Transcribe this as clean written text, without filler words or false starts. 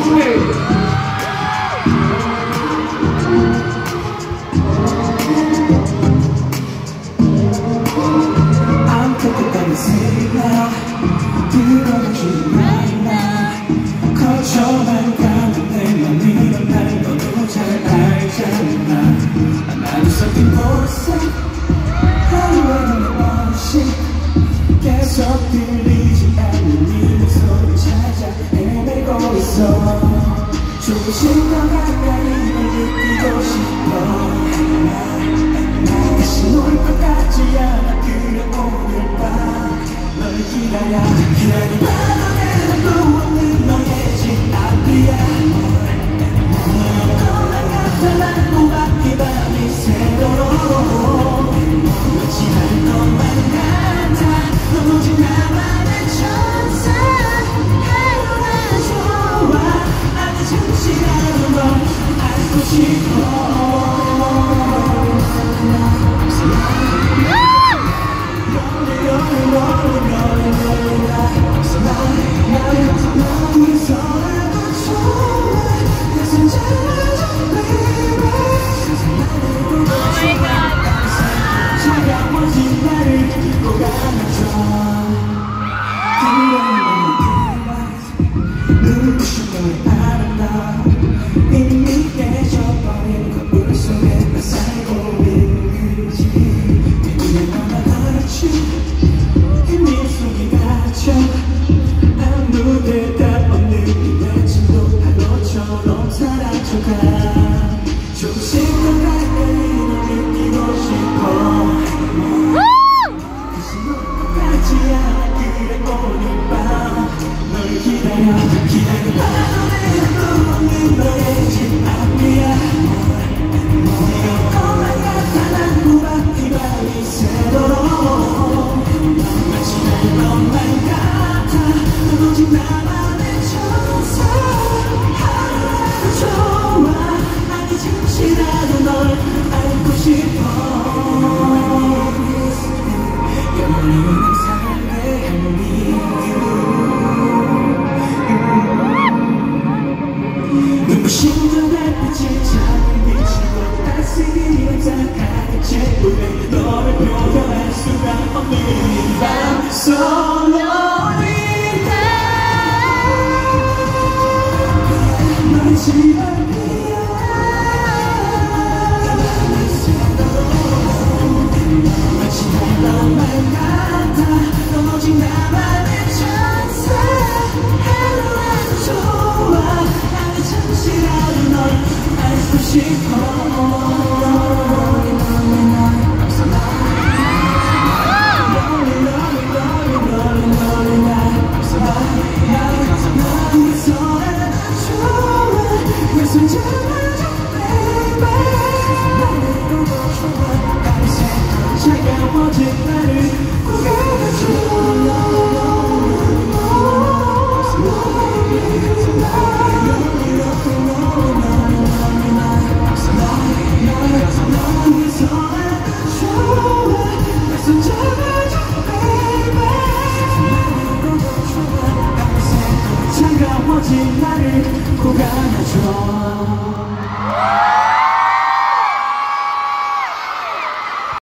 거쳐만 가는 내 맘이란 날 너도 잘 알잖아. 나도 섞인 모습 하루에도 몇 번씩 계속 들리지 않는 네 목소리 찾아 헤매고 있어. 조금씩 더 가까이 널 느끼고 싶어. 다시 놓을 것 같지 않아. 그래 오늘 밤 널 기다려. 기다린 밤에도 없는 너의 집 앞이야. 너만 같아 꼬박이 밤이 새도록 마치 날 것만 같아. 넌 오직 나만의 천사. 하루가 좋아. 아주 잠시라도 널 알고 싶어. 이미 깨져버린 거울 속에 나 살고 있는 거지. 그냥 너만 알았지. 힘이 속이 갇혀 아무 대답 없는 이 외침도 파도처럼 사라져가. 조금씩 더 가까이 널 느끼고 싶어. 다시 놓을 것 같지 않아. 그래 오늘 밤 널 기다려. 기다려 봐도 내도 없는 너의 집 앞이야. 네가 것만 같아. 난 꼬박이 밤이 새도록 마치 날 것만 같아. 넌 오직 나만의 천사. 하루라도 좋아. 아니 잠시라도 널 알고 싶어. 영원히 항상 내 할머니. 눈부신 달빛이 잠을 비추고 따스히 감상하는 제품에 너를 표현할 수가 없는 이 밤. So lonely 너의 집 앞이야. 가만히 새도록 마치 날 너만 같아. 넌 오직 나만의 천사. 하루라도 좋아. 잠시라도 널 알고 싶어. 차가워진 나를 차가워진 나를 꼭 안아줘.